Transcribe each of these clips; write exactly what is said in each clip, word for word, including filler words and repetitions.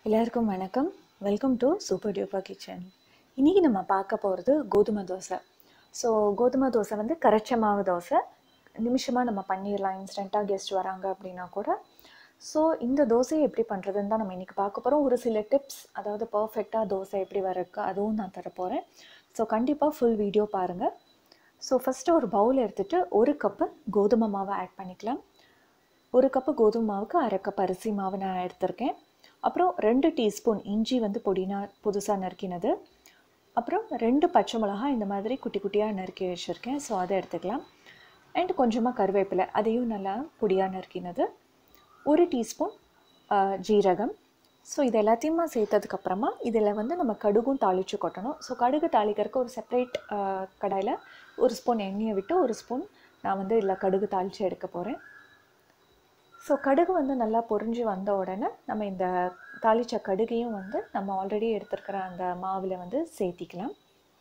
எல்லாருக்கும் வணக்கம். Welcome to super duper kitchen. இன்றைக்கி நம்ம பார்க்க போகிறது கோதுமை தோசை. ஸோ கோதுமை தோசை வந்து கரைச்ச மாவு தோசை. நிமிஷமாக நம்ம பண்ணிடலாம், இன்ஸ்டண்ட்டாக கெஸ்ட் வராங்க அப்படின்னா கூட. ஸோ இந்த தோசையை எப்படி பண்ணுறதுன்னு தான் நம்ம இன்றைக்கி பார்க்க போகிறோம். ஒரு சில டிப்ஸ், அதாவது பர்ஃபெக்டாக தோசை எப்படி வரக்கு அதுவும் நான் தரப்போகிறேன். ஸோ கண்டிப்பாக ஃபுல் வீடியோ பாருங்கள். ஸோ ஃபஸ்ட்டு ஒரு பவுல் எடுத்துகிட்டு ஒரு கப்பு கோதுமை மாவை ஆட் பண்ணிக்கலாம். ஒரு கப்பு கோதுமை மாவுக்கு அரை கப் அரிசி மாவு நான் எடுத்திருக்கேன். அப்புறம் ரெண்டு டீஸ்பூன் இஞ்சி வந்து பொடினா புதுசாக நறுக்கினது. அப்புறம் ரெண்டு பச்சை மிளகாய் இந்த மாதிரி குட்டி குட்டியாக நறுக்கி வச்சுருக்கேன். ஸோ அதை எடுத்துக்கலாம். அண்ட் கொஞ்சமாக கருவேப்பிலை, அதையும் நல்லா பொடியாக நறுக்கினது. ஒரு டீஸ்பூன் ஜீரகம். ஸோ இது எல்லாத்தையுமா சேர்த்ததுக்கப்புறமா இதில் வந்து நம்ம கடுகும் தாளித்து கொட்டணும். ஸோ கடுகு தாளிக்கிறதுக்கு ஒரு செப்பரேட் கடாயில் ஒரு ஸ்பூன் எண்ணெயை விட்டு ஒரு ஸ்பூன் நான் வந்து இதில் கடுகு தாளித்து எடுக்க போகிறேன். ஸோ கடுகு வந்து நல்லா பொரிஞ்சு வந்த உடனே நம்ம இந்த தாளித்த கடுகையும் வந்து நம்ம ஆல்ரெடி எடுத்துருக்கிற அந்த மாவில் வந்து சேர்த்திக்கலாம்.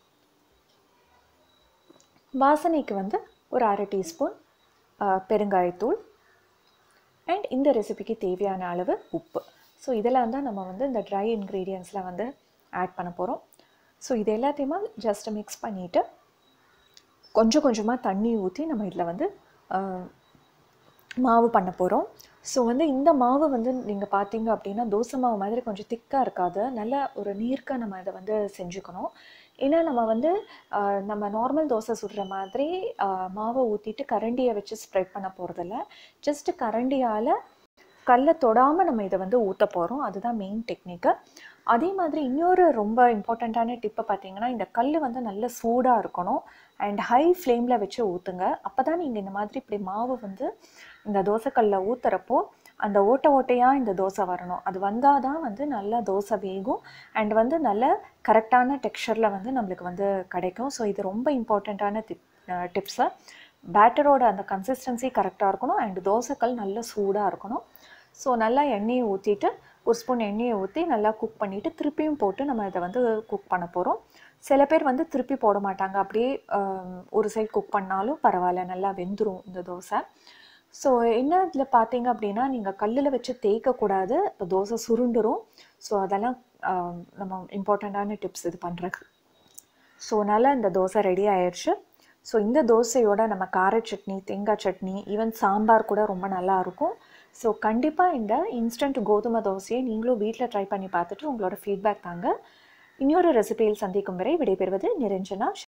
வாசனைக்கு வந்து ஒரு அரை டீஸ்பூன் பெருங்காயத்தூள் அண்ட் இந்த ரெசிபிக்கு தேவையான அளவு உப்பு. ஸோ இதெல்லாம் தான் நம்ம வந்து இந்த ட்ரை இன்க்ரீடியன்ஸில் வந்து ஆட் பண்ண போகிறோம். ஸோ இது எல்லாத்தையுமே ஜஸ்ட் மிக்ஸ் பண்ணிவிட்டு கொஞ்சம் கொஞ்சமாக தண்ணி ஊற்றி நம்ம இதில் வந்து மாவு பண்ண போகிறோம். ஸோ வந்து இந்த மாவு வந்து நீங்கள் பார்த்தீங்க அப்படின்னா தோசை மாவு மாதிரி கொஞ்சம் திக்காக இருக்காது, நல்ல ஒரு நீர்க்க நம்ம இதை வந்து செஞ்சுக்கணும். ஏன்னா நம்ம வந்து நம்ம நார்மல் தோசை சுடுற மாதிரி மாவை ஊற்றிட்டு கரண்டியை வச்சு ஸ்ப்ரெட் பண்ண போகிறதில்ல. ஜஸ்ட்டு கரண்டியால் கல்லை தொடாமல் நம்ம இதை வந்து ஊற்ற போகிறோம். அதுதான் மெயின் டெக்னிக்கு. அதே மாதிரி இன்னொரு ரொம்ப இம்பார்ட்டண்ட்டான டிப்பை பார்த்தீங்கன்னா, இந்த கல் வந்து நல்ல சூடாக இருக்கணும் அண்ட் ஹை ஃப்ளேமில் வச்சு ஊற்றுங்க. அப்போ தான் நீங்கள் இந்த மாதிரி இப்படி மாவு வந்து இந்த தோசைக்கல்லில் ஊற்றுறப்போ அந்த ஓட்டை ஓட்டையாக இந்த தோசை வரணும். அது வந்தால் தான் வந்து நல்லா தோசை வேகும் அண்ட் வந்து நல்ல கரெக்டான டெக்ஸ்சரில் வந்து நம்மளுக்கு வந்து கிடைக்கும். ஸோ இது ரொம்ப இம்பார்ட்டண்ட்டான டிப் டிப்ஸு. பேட்டரோட அந்த கன்சிஸ்டன்சி கரெக்டாக இருக்கணும் அண்ட் தோசைக்கல் நல்ல சூடாக இருக்கணும். ஸோ நல்லா எண்ணெயை ஊற்றிட்டு ஒரு ஸ்பூன் எண்ணெயை ஊற்றி நல்லா குக் பண்ணிவிட்டு திருப்பியும் போட்டு நம்ம இதை வந்து குக் பண்ண போகிறோம். சில பேர் வந்து திருப்பி போட மாட்டாங்க, அப்படியே ஒரு சைட் குக் பண்ணாலும் பரவாயில்ல, நல்லா வெந்துடும் இந்த தோசை. ஸோ என்ன இதில் பார்த்தீங்க அப்படின்னா, நீங்கள் கல்லில் வச்சு தேய்க்கக்கூடாது, இப்போ தோசை சுருண்டுரும். ஸோ அதெல்லாம் நம்ம இம்பார்ட்டண்ட்டான டிப்ஸ் இது பண்ணுறதுக்கு. ஸோ நல்லா இந்த தோசை ரெடி ஆயிடுச்சு. ஸோ இந்த தோசையோட நம்ம கார சட்னி, தேங்காய் சட்னி, ஈவன் சாம்பார் கூட ரொம்ப நல்லாயிருக்கும். ஸோ கண்டிப்பாக இந்த இன்ஸ்டன்ட் கோதுமை தோசையை நீங்களும் வீட்டில் ட்ரை பண்ணி பார்த்துட்டு உங்களோட ஃபீட்பேக் தாங்க. இன்னொரு ரெசிபியில் சந்திக்கும் வரை விடைபெறுவது நிரஞ்சனா.